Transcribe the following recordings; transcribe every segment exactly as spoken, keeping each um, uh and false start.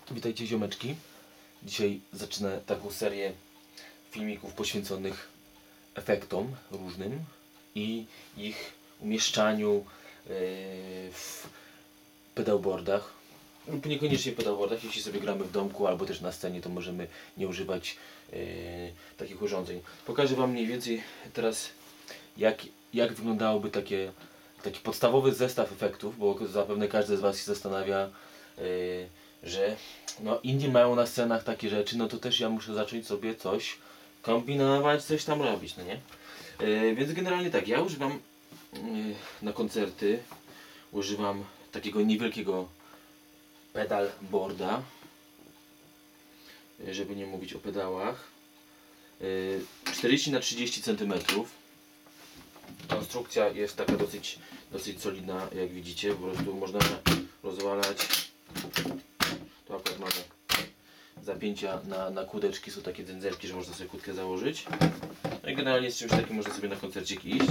Witajcie ziomeczki. Dzisiaj zacznę taką serię filmików poświęconych efektom różnym i ich umieszczaniu yy, w pedalboardach lub niekoniecznie pedalboardach. Jeśli sobie gramy w domku albo też na scenie, to możemy nie używać yy, takich urządzeń. Pokażę Wam mniej więcej teraz jak, jak wyglądałoby takie, taki podstawowy zestaw efektów, bo zapewne każdy z Was się zastanawia, yy, że no inni mają na scenach takie rzeczy, no to też ja muszę zacząć sobie coś kombinować, coś tam robić, no nie? Yy, więc generalnie tak, ja używam yy, na koncerty, używam takiego niewielkiego pedalboarda, yy, żeby nie mówić o pedałach, yy, czterdzieści na trzydzieści centymetrów. Konstrukcja jest taka dosyć, dosyć solidna, jak widzicie, po prostu można rozwalać. Tu akurat mamy zapięcia na, na kłódeczki, są takie dzędzelki, że można sobie kłódkę założyć. No i generalnie z czymś takim można sobie na koncercik iść.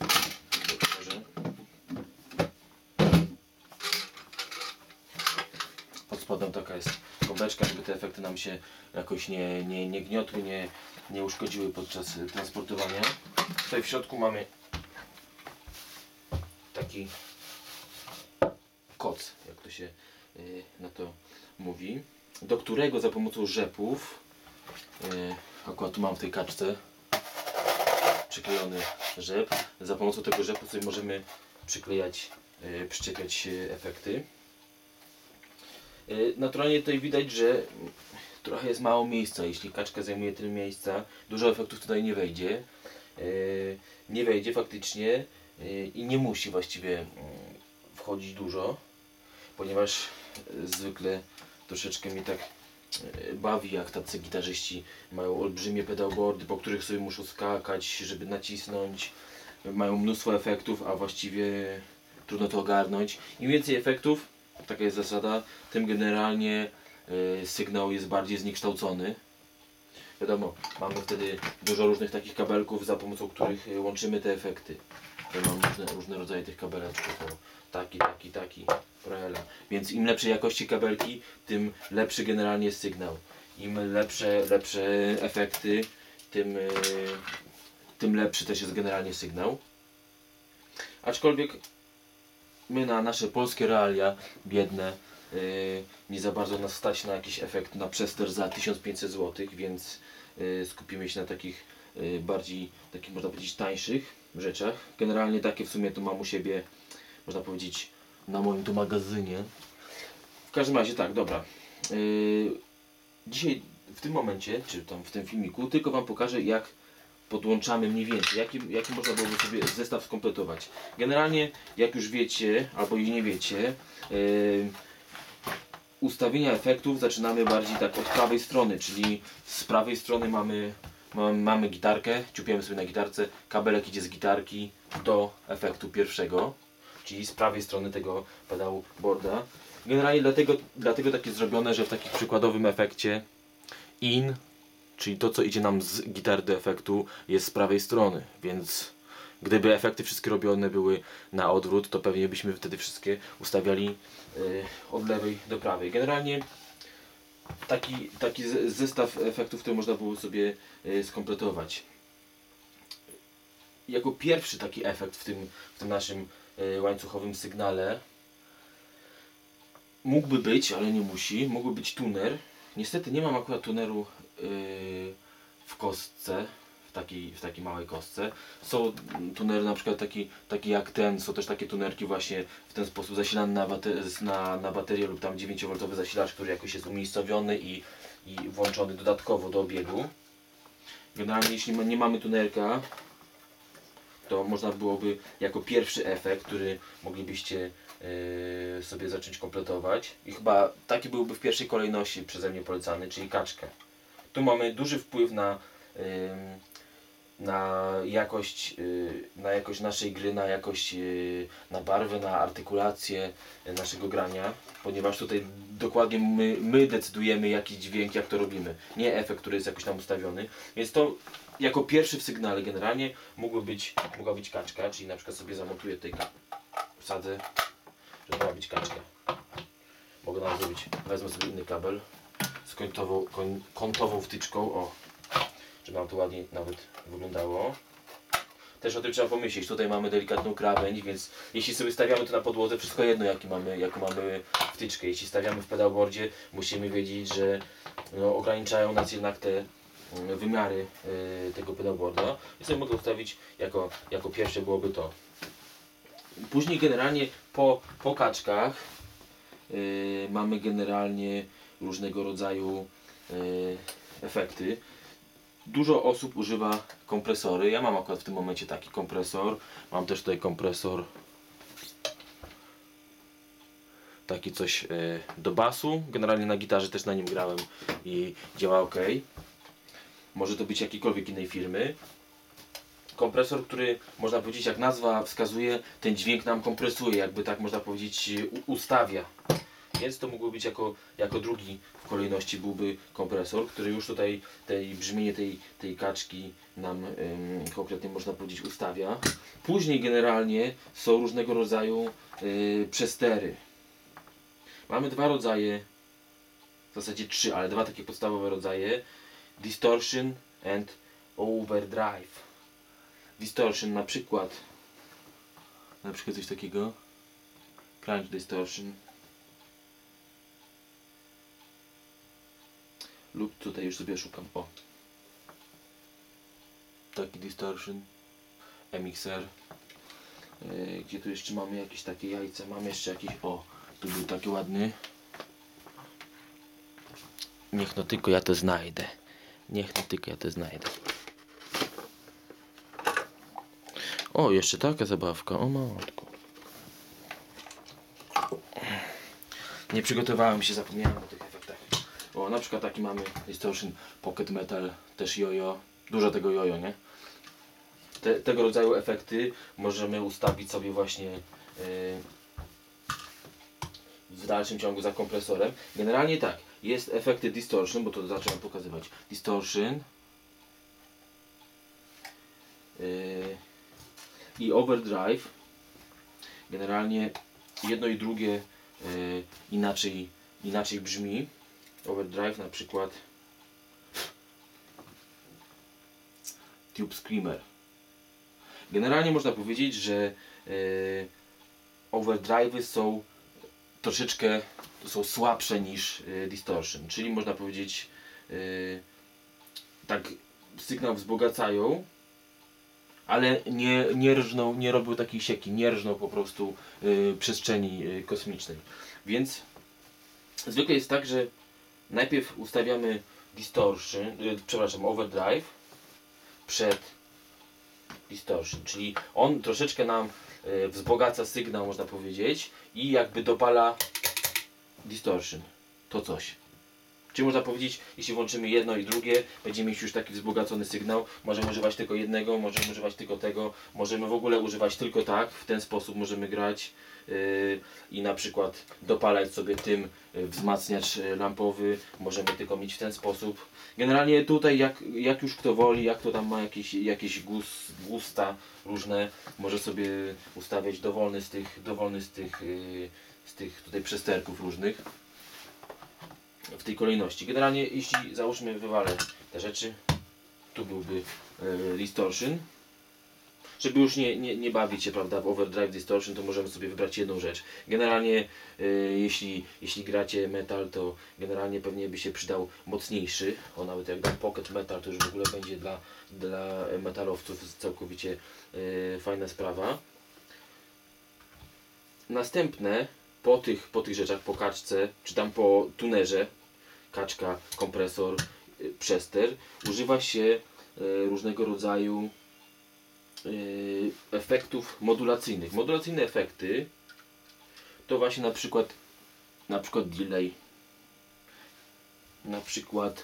Pod spodem taka jest kąbeczka, żeby te efekty nam się jakoś nie, nie, nie gniotły, nie, nie uszkodziły podczas transportowania. Tutaj w środku mamy taki koc, jak to się yy, na to mówi, do którego za pomocą rzepów, yy, akurat tu mam w tej kaczce przyklejony rzep, za pomocą tego rzepu sobie możemy przyklejać, yy, przyczepiać yy, efekty. Yy, naturalnie tutaj widać, że trochę jest mało miejsca. Jeśli kaczka zajmuje tyle miejsca, dużo efektów tutaj nie wejdzie. Yy, nie wejdzie faktycznie yy, i nie musi właściwie yy, wchodzić dużo, ponieważ zwykle troszeczkę mnie tak bawi, jak tacy gitarzyści mają olbrzymie pedalboardy, po których sobie muszą skakać, żeby nacisnąć. Mają mnóstwo efektów, a właściwie trudno to ogarnąć. Im więcej efektów, taka jest zasada, tym generalnie y, sygnał jest bardziej zniekształcony. Wiadomo, mamy wtedy dużo różnych takich kabelków, za pomocą których łączymy te efekty. Mam różne, różne rodzaje tych kabeleczków. Taki, taki, taki. Proela. Więc im lepszej jakości kabelki, tym lepszy generalnie jest sygnał. Im lepsze, lepsze efekty, tym, yy, tym lepszy też jest generalnie sygnał. Aczkolwiek my na nasze polskie realia biedne yy, nie za bardzo nas stać na jakiś efekt na przester za tysiąc pięćset złotych, więc yy, skupimy się na takich yy, bardziej, takich można powiedzieć tańszych rzeczach. Generalnie takie w sumie to mam u siebie, można powiedzieć, na moim tu magazynie. W każdym razie tak, dobra. Yy, dzisiaj w tym momencie, czy tam w tym filmiku, tylko Wam pokażę, jak podłączamy mniej więcej, jaki, jaki można byłoby sobie zestaw skompletować. Generalnie, jak już wiecie, albo i nie wiecie, yy, ustawienia efektów zaczynamy bardziej tak od prawej strony, czyli z prawej strony mamy, mamy, mamy gitarkę, ciupiemy sobie na gitarce, kabelek idzie z gitarki do efektu pierwszego, czyli z prawej strony tego pedalboarda. Generalnie dlatego, dlatego tak jest zrobione, że w takim przykładowym efekcie in, czyli to co idzie nam z gitary do efektu, jest z prawej strony, więc gdyby efekty wszystkie robione były na odwrót, to pewnie byśmy wtedy wszystkie ustawiali yy, od lewej do prawej. Generalnie taki, taki zestaw efektów, który można było sobie yy, skompletować. Jako pierwszy taki efekt w tym, w tym naszym yy, łańcuchowym sygnale mógłby być, ale nie musi, mógłby być tuner. Niestety nie mam akurat tuneru yy, w kostce, w takiej, w takiej małej kostce. Są tunery na przykład taki, taki jak ten, są też takie tunerki właśnie w ten sposób zasilane na, bater na, na baterię lub tam dziewięciowoltowy zasilacz, który jakoś jest umiejscowiony i, i włączony dodatkowo do obiegu. Generalnie jeśli nie mamy tunerka, to można byłoby jako pierwszy efekt, który moglibyście yy, sobie zacząć kompletować, i chyba taki byłby w pierwszej kolejności przeze mnie polecany, czyli kaczkę. Tu mamy duży wpływ na, yy, na, jakość, yy, na jakość naszej gry, na jakość, yy, na barwę, na artykulację naszego grania, ponieważ tutaj dokładnie my, my decydujemy jaki dźwięk, jak to robimy, nie efekt, który jest jakoś tam ustawiony, więc to jako pierwszy w sygnale generalnie mógłby być, mogła być kaczka, czyli na przykład sobie zamontuję tutaj, wsadzę, że to ma być kaczka. mogę nawet zrobić, wezmę sobie inny kabel z kątową, kątową wtyczką, o, żeby nam to ładnie nawet wyglądało. Też o tym trzeba pomyśleć, tutaj mamy delikatną krawędź, więc jeśli sobie stawiamy to na podłodze, wszystko jedno jaki mamy, jaką mamy wtyczkę. Jeśli stawiamy w pedalboardzie, musimy wiedzieć, że no, ograniczają nas jednak te wymiary y, tego pedalboarda. I sobie mogę ustawić jako, jako pierwsze byłoby to. Później generalnie po, po kaczkach y, mamy generalnie różnego rodzaju y, efekty. Dużo osób używa kompresory. Ja mam akurat w tym momencie taki kompresor. Mam też tutaj kompresor taki coś y, do basu. Generalnie na gitarze też na nim grałem i działa ok. Może to być jakiejkolwiek innej firmy. Kompresor, który można powiedzieć, jak nazwa wskazuje, ten dźwięk nam kompresuje, jakby tak można powiedzieć ustawia. Więc to mógłby być jako, jako drugi w kolejności byłby kompresor, który już tutaj tej brzmienie tej, tej kaczki nam ym, konkretnie można powiedzieć ustawia. Później generalnie są różnego rodzaju yy, przestery. Mamy dwa rodzaje, w zasadzie trzy, ale dwa takie podstawowe rodzaje. Distortion and overdrive. Distortion na przykład, na przykład coś takiego, crunch distortion. Lub tutaj już sobie szukam, o. Taki distortion, M X R. Yy, gdzie tu jeszcze mamy jakieś takie jajca, mamy jeszcze jakiś, o, tu był taki ładny. Niech no tylko ja to znajdę. Niech no tylko ja to znajdę. O, jeszcze taka zabawka, o matko. Nie przygotowałem się, zapomniałem o tych efektach. O, na przykład taki mamy Distortion Pocket Metal, też jojo. Dużo tego jojo, nie? Te, tego rodzaju efekty możemy ustawić sobie właśnie yy, w dalszym ciągu za kompresorem. Generalnie tak, jest efekty Distortion, bo to zacząłem pokazywać. Distortion yy, i Overdrive. Generalnie jedno i drugie yy, inaczej, inaczej brzmi. Overdrive na przykład Tube Screamer. Generalnie można powiedzieć, że yy, overdrive'y są troszeczkę są słabsze niż yy, distortion, czyli można powiedzieć yy, tak sygnał wzbogacają, ale nie, nie rżną, nie robią takiej sieki, nie rżną po prostu yy, przestrzeni yy, kosmicznej. Więc zwykle jest tak, że najpierw ustawiamy distortion, yy, przepraszam, overdrive przed distortion, czyli on troszeczkę nam yy, wzbogaca sygnał, można powiedzieć, i jakby dopala distortion, to coś. Czyli można powiedzieć, jeśli włączymy jedno i drugie, będziemy mieć już taki wzbogacony sygnał. Możemy używać tylko jednego, możemy używać tylko tego, możemy w ogóle używać tylko tak, w ten sposób możemy grać yy, i na przykład dopalać sobie tym yy, wzmacniacz lampowy, możemy tylko mieć w ten sposób. Generalnie tutaj jak, jak już kto woli, jak to tam ma jakieś, jakieś gus, gusta różne, może sobie ustawiać dowolny z tych, dowolny z tych, yy, z tych tutaj przesterków różnych. W tej kolejności. Generalnie jeśli załóżmy wywalę te rzeczy, tu byłby e, distortion. Żeby już nie, nie, nie bawić się, prawda, w overdrive distortion, to możemy sobie wybrać jedną rzecz. Generalnie e, jeśli, jeśli gracie metal, to generalnie pewnie by się przydał mocniejszy. O, nawet jak dam pocket metal, to już w ogóle będzie dla, dla metalowców całkowicie e, fajna sprawa. Następne po tych, po tych rzeczach, po kaczce, czy tam po tunerze, kaczka, kompresor, y, przester, używa się y, różnego rodzaju y, efektów modulacyjnych. Modulacyjne efekty to właśnie na przykład na przykład delay, na przykład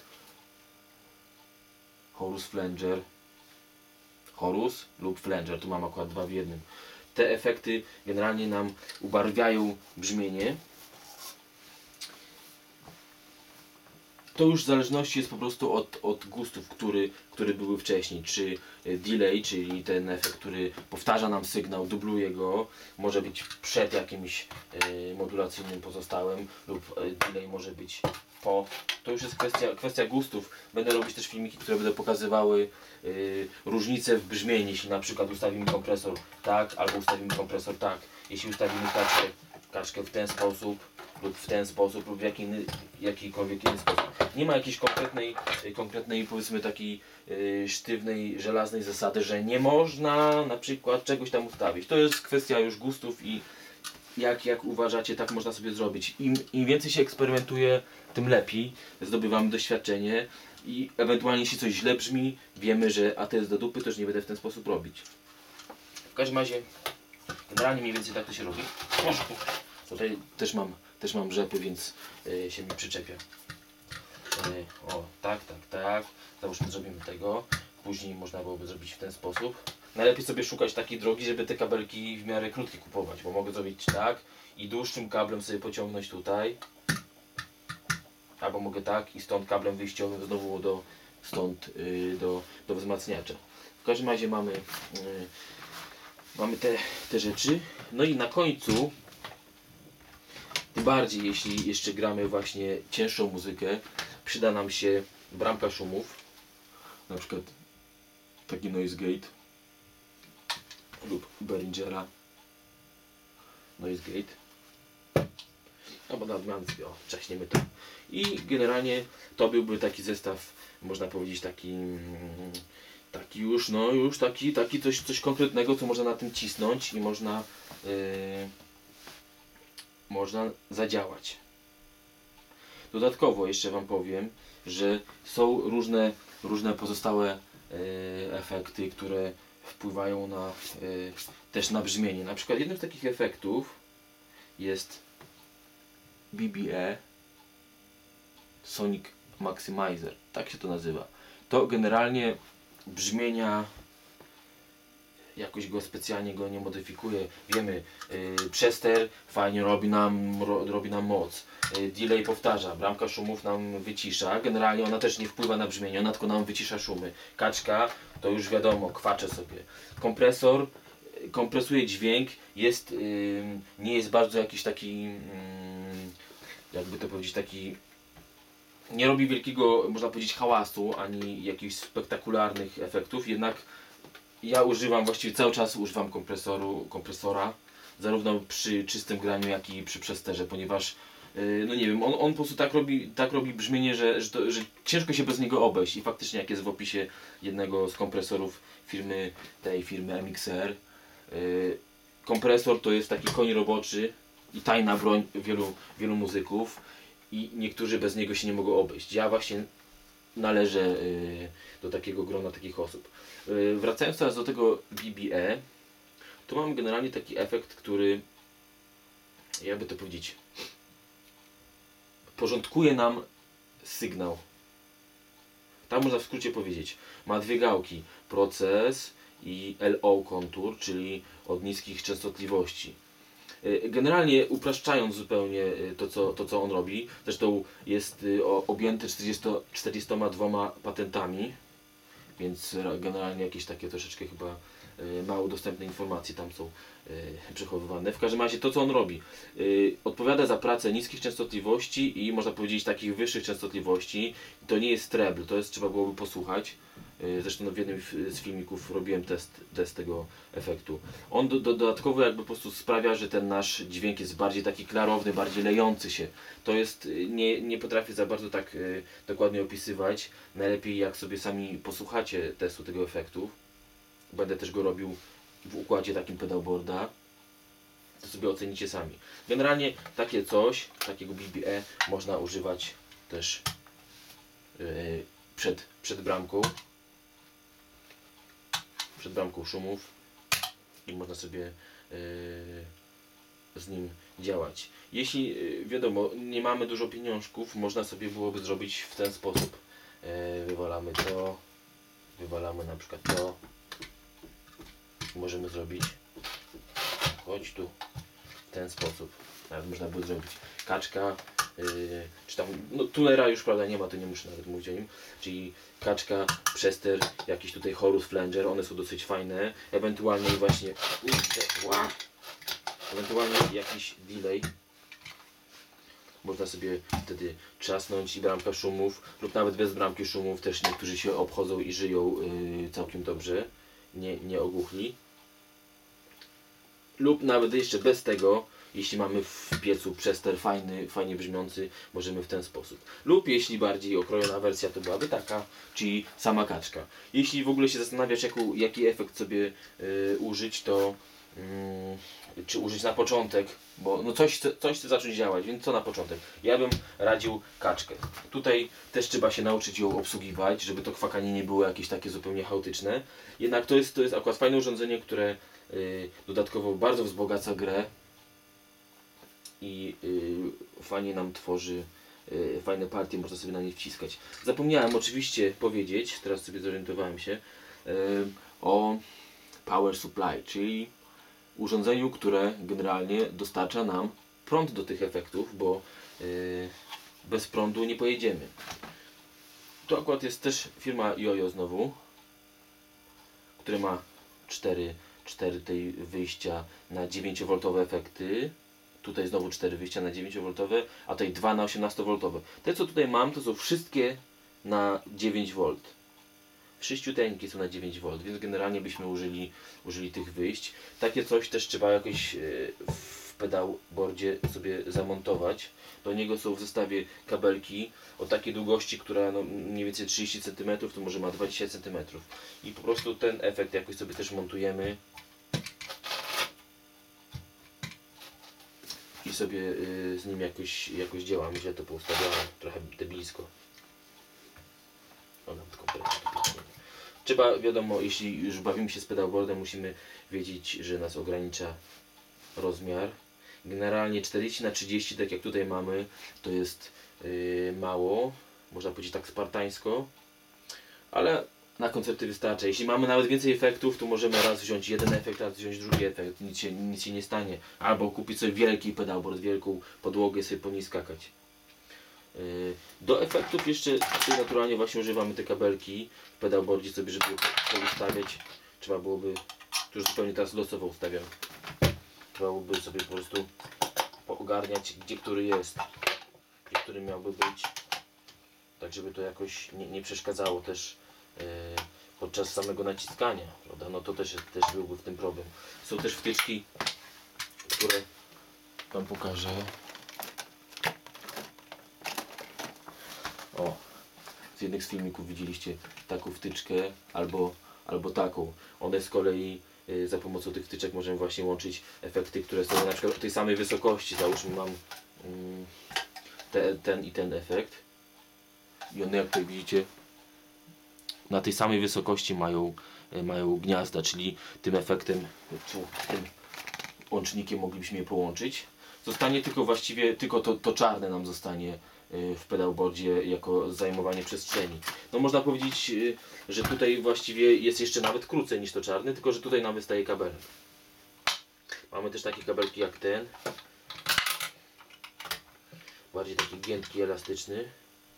chorus flanger, chorus lub flanger, tu mam akurat dwa w jednym. Te efekty generalnie nam ubarwiają brzmienie. to już w zależności jest po prostu od, od gustów, który, które były wcześniej. Czy delay, czyli ten efekt, który powtarza nam sygnał, dubluje go, może być przed jakimś y, modulacyjnym pozostałym, lub y, delay może być po. To już jest kwestia, kwestia gustów. Będę robić też filmiki, które będą pokazywały y, różnice w brzmieniu, jeśli na przykład ustawimy kompresor tak, albo ustawimy kompresor tak. Jeśli ustawimy kaczkę, kaczkę w ten sposób, lub w ten sposób, lub w jaki inny, jakikolwiek inny sposób. Nie ma jakiejś konkretnej, konkretnej powiedzmy takiej yy, sztywnej, żelaznej zasady, że nie można na przykład czegoś tam ustawić. To jest kwestia już gustów i jak, jak uważacie, tak można sobie zrobić. Im, im więcej się eksperymentuje, tym lepiej. Zdobywamy doświadczenie i ewentualnie jeśli coś źle brzmi, wiemy, że a to jest do dupy, to już nie będę w ten sposób robić. W każdym razie, generalnie mniej więcej tak to się robi. Tutaj też mam Też mam rzepy, więc y, się mi przyczepia. Y, o, tak, tak, tak. Załóżmy, zrobimy tego. Później można byłoby zrobić w ten sposób. Najlepiej sobie szukać takiej drogi, żeby te kabelki w miarę krótkie kupować, bo mogę zrobić tak i dłuższym kablem sobie pociągnąć tutaj. Albo mogę tak i stąd kablem wyjściowym znowu do, stąd y, do, do wzmacniacza. W każdym razie mamy, y, mamy te, te rzeczy. No i na końcu, tym bardziej jeśli jeszcze gramy właśnie cięższą muzykę, przyda nam się bramka szumów, na przykład taki noise gate lub Behringera noise gate, albo na odmianę sobie, o, czaśniemy to. I generalnie to byłby taki zestaw, można powiedzieć taki, taki już, no już taki, taki coś, coś konkretnego, co można na tym cisnąć i można yy, można zadziałać. Dodatkowo jeszcze Wam powiem, że są różne, różne pozostałe y, efekty, które wpływają na, y, też na brzmienie. Na przykład jednym z takich efektów jest B B E Sonic Maximizer, tak się to nazywa. To generalnie brzmienia, jakoś go specjalnie go nie modyfikuje. Wiemy, yy, przester fajnie robi nam, ro, robi nam moc. Yy, delay powtarza, bramka szumów nam wycisza. Generalnie ona też nie wpływa na brzmienie, ona tylko nam wycisza szumy. Kaczka to już wiadomo, kwacze sobie. Kompresor yy, kompresuje dźwięk, jest, yy, nie jest bardzo jakiś taki, yy, jakby to powiedzieć, taki, nie robi wielkiego, można powiedzieć, hałasu, ani jakichś spektakularnych efektów, jednak ja używam, właściwie cały czas używam kompresoru, kompresora, zarówno przy czystym graniu, jak i przy przesterze, ponieważ yy, no nie wiem, on, on po prostu tak robi, tak robi brzmienie, że, że, to, że ciężko się bez niego obejść. I faktycznie, jak jest w opisie jednego z kompresorów firmy, tej firmy M X R, yy, kompresor to jest taki koń roboczy i tajna broń wielu, wielu muzyków i niektórzy bez niego się nie mogą obejść. Ja właśnie należę yy, do takiego grona takich osób. Yy, wracając teraz do tego B B E, tu mamy generalnie taki efekt, który, jakby to powiedzieć, porządkuje nam sygnał. Tak można w skrócie powiedzieć. Ma dwie gałki, proces i L O kontur, czyli od niskich częstotliwości. Generalnie upraszczając zupełnie to co, to, co on robi, zresztą jest objęty czterdziestoma dwoma patentami, więc generalnie jakieś takie troszeczkę chyba mało dostępne informacje tam są przechowywane. W każdym razie to, co on robi, odpowiada za pracę niskich częstotliwości i można powiedzieć takich wyższych częstotliwości. To nie jest treble, to jest, trzeba byłoby posłuchać. Zresztą w jednym z filmików robiłem test, test tego efektu. On do, do, dodatkowo jakby po prostu sprawia, że ten nasz dźwięk jest bardziej taki klarowny, bardziej lejący się. To jest, nie, nie potrafię za bardzo tak y, dokładnie opisywać. Najlepiej jak sobie sami posłuchacie testu tego efektu. Będę też go robił w układzie takim pedalboarda. To sobie ocenicie sami. Generalnie takie coś, takiego B B E można używać też y, przed, przed bramką. Przed bramką szumów i można sobie yy, z nim działać. Jeśli yy, wiadomo, nie mamy dużo pieniążków, można sobie byłoby zrobić w ten sposób. Yy, wywalamy to, wywalamy na przykład to. Możemy zrobić, chodź tu, w ten sposób. Nawet można by zrobić kaczka, Yy, czy tam, no tunera już prawda nie ma, to nie muszę nawet mówić o nim, czyli kaczka, przester, jakiś tutaj Horus Flanger, one są dosyć fajne, ewentualnie właśnie, ua, ewentualnie jakiś delay, można sobie wtedy trzasnąć i bramka szumów, lub nawet bez bramki szumów, też niektórzy się obchodzą i żyją yy, całkiem dobrze, nie, nie ogłuchli, lub nawet jeszcze bez tego. Jeśli mamy w piecu przester fajny, fajnie brzmiący, możemy w ten sposób. Lub jeśli bardziej okrojona wersja, to byłaby taka, czyli sama kaczka. Jeśli w ogóle się zastanawiasz, jaką, jaki efekt sobie y, użyć, to y, czy użyć na początek, bo no coś, coś chce zacząć działać, więc co na początek? Ja bym radził kaczkę. Tutaj też trzeba się nauczyć ją obsługiwać, żeby to kwakanie nie było jakieś takie zupełnie chaotyczne. Jednak to jest, to jest akurat fajne urządzenie, które y, dodatkowo bardzo wzbogaca grę. I y, fajnie nam tworzy y, fajne partie, można sobie na nie wciskać. Zapomniałem oczywiście powiedzieć, teraz sobie zorientowałem się, y, o Power Supply, czyli urządzeniu, które generalnie dostarcza nam prąd do tych efektów, bo y, bez prądu nie pojedziemy. To akurat jest też firma Jojo znowu, która ma cztery, cztery tej wyjścia na dziewięciowolt efekty. Tutaj znowu cztery wyjścia na dziewięciowolt, a tutaj dwa na osiemnastowolt. Te co tutaj mam, to są wszystkie na dziewięć wolt. Wszyściuteńkie są na dziewięć wolt, więc generalnie byśmy użyli, użyli tych wyjść. Takie coś też trzeba jakoś w pedałboardzie sobie zamontować. Do niego są w zestawie kabelki o takiej długości, która no mniej więcej trzydzieści centymetrów, to może ma dwadzieścia centymetrów. I po prostu ten efekt jakoś sobie też montujemy. I sobie y, z nim jakoś, jakoś działam, źle to poustawiałem, trochę debilsko. O, nawet kompletnie. Trzeba, wiadomo, jeśli już bawimy się z pedałboardem, musimy wiedzieć, że nas ogranicza rozmiar. Generalnie czterdzieści na trzydzieści, tak jak tutaj mamy, to jest yy, mało, można powiedzieć tak spartańsko, ale na koncerty wystarcza. Jeśli mamy nawet więcej efektów, to możemy raz wziąć jeden efekt, raz wziąć drugi efekt, nic się, nic się nie stanie. Albo kupić sobie wielki pedałboard, wielką podłogę, sobie po niej skakać. Yy, do efektów jeszcze naturalnie właśnie używamy te kabelki w pedałboardzie sobie, żeby to ustawiać. Trzeba byłoby, tu już zupełnie teraz losowo ustawiam, trzeba byłoby sobie po prostu poogarniać, gdzie który jest, gdzie który miałby być, tak żeby to jakoś nie, nie przeszkadzało też podczas samego naciskania, prawda? No to też, też byłby w tym problem. Są też wtyczki, które Wam pokażę. O, z jednych z filmików widzieliście taką wtyczkę albo, albo taką. One z kolei y, za pomocą tych wtyczek możemy właśnie łączyć efekty, które są na przykład o tej samej wysokości. Załóżmy mam y, te, ten i ten efekt. I one, jak tutaj widzicie, na tej samej wysokości mają, mają gniazda, czyli tym efektem, tym łącznikiem moglibyśmy je połączyć. Zostanie tylko właściwie, tylko to, to czarne nam zostanie w pedałboardzie jako zajmowanie przestrzeni. No można powiedzieć, że tutaj właściwie jest jeszcze nawet krócej niż to czarny, tylko że tutaj nam wystaje kabelek. Mamy też takie kabelki jak ten. Bardziej taki giętki, elastyczny.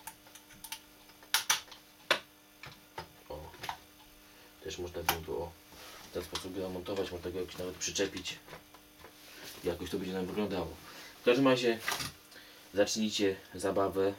Też można by go w ten sposób zamontować, można go jakoś nawet przyczepić. Jakoś to będzie nam wyglądało. W każdym razie zacznijcie zabawę.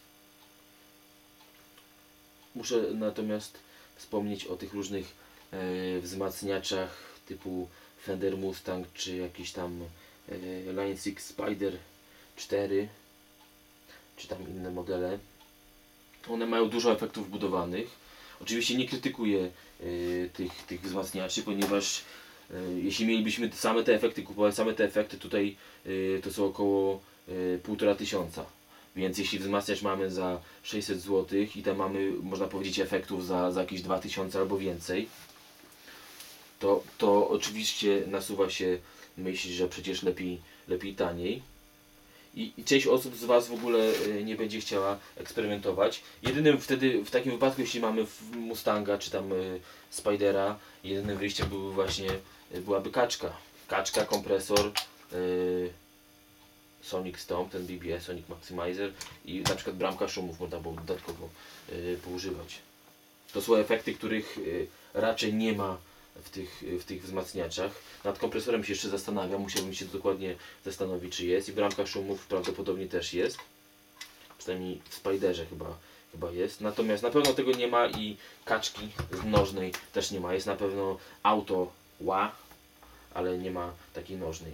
Muszę natomiast wspomnieć o tych różnych e, wzmacniaczach typu Fender Mustang czy jakiś tam e, Line six Spider cztery czy tam inne modele. One mają dużo efektów wbudowanych. Oczywiście nie krytykuję y, tych, tych wzmacniaczy, ponieważ y, jeśli mielibyśmy same te efekty, kupować same te efekty, tutaj y, to są około y, półtora tysiąca. Więc jeśli wzmacniacz mamy za sześćset złotych i tam mamy, można powiedzieć, efektów za, za jakieś dwa tysiące albo więcej, to, to oczywiście nasuwa się myśl, że przecież lepiej, lepiej taniej. I, I część osób z Was w ogóle y, nie będzie chciała eksperymentować. Jedynym wtedy, w takim wypadku, jeśli mamy Mustanga czy tam y, Spidera, jedynym wyjściem byłby właśnie, y, byłaby kaczka. Kaczka, kompresor, y, Sonic Stomp, ten B B S, Sonic Maximizer i na przykład bramka szumów można było dodatkowo y, poużywać. To są efekty, których y, raczej nie ma w tych, w tych wzmacniaczach. Nad kompresorem się jeszcze zastanawiam, musiałbym się dokładnie zastanowić, czy jest. I bramka szumów prawdopodobnie też jest. Przynajmniej w Spiderze chyba, chyba jest. Natomiast na pewno tego nie ma i kaczki z nożnej też nie ma. Jest na pewno auto ła, ale nie ma takiej nożnej.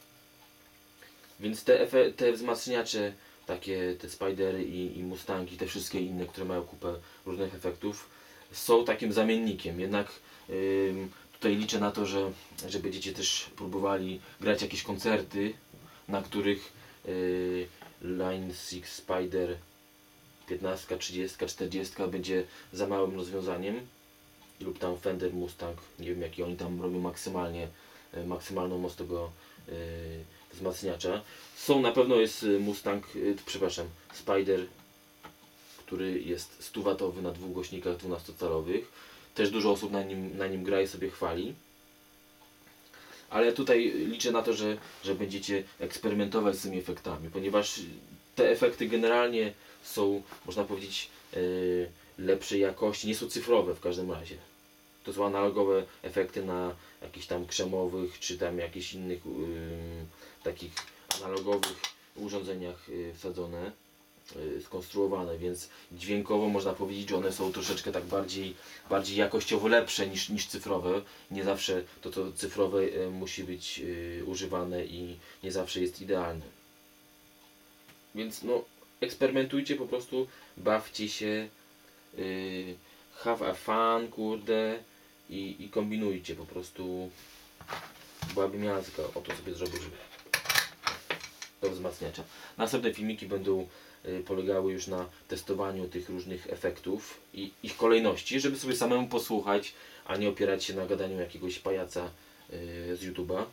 Więc te, te wzmacniacze, takie te Spidery i, i Mustangi, te wszystkie inne, które mają kupę różnych efektów, są takim zamiennikiem. Jednak ym, tutaj liczę na to, że, że będziecie też próbowali grać jakieś koncerty, na których yy, Line six Spider piętnaście, trzydzieści, czterdzieści będzie za małym rozwiązaniem. Lub tam Fender Mustang, nie wiem jaki oni tam robią maksymalnie, yy, maksymalną moc tego yy, wzmacniacza. Są na pewno jest Mustang, yy, przepraszam, Spider, który jest sto watowy na dwóch głośnikach dwunastocalowych. Też dużo osób na nim, na nim gra i sobie chwali. Ale tutaj liczę na to, że, że będziecie eksperymentować z tymi efektami, ponieważ te efekty generalnie są, można powiedzieć, yy, lepszej jakości, nie są cyfrowe w każdym razie. To są analogowe efekty na jakichś tam krzemowych, czy tam jakichś innych yy, takich analogowych urządzeniach yy, wsadzone, yy, skonstruowane, więc dźwiękowo można powiedzieć, że one są troszeczkę tak bardziej, bardziej jakościowo lepsze niż, niż cyfrowe. Nie zawsze to, co cyfrowe yy, musi być yy, używane i nie zawsze jest idealne. Więc no, eksperymentujcie po prostu, bawcie się, yy, have a fun, kurde, i, i kombinujcie po prostu. Byłabym miała tylko o to sobie zrobił, żeby do wzmacniacza. Następne filmiki będą y, polegały już na testowaniu tych różnych efektów i ich kolejności, żeby sobie samemu posłuchać, a nie opierać się na gadaniu jakiegoś pajaca y, z YouTube'a.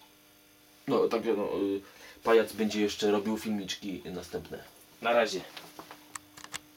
No, także no, y, pajac będzie jeszcze robił filmiczki następne. Na razie.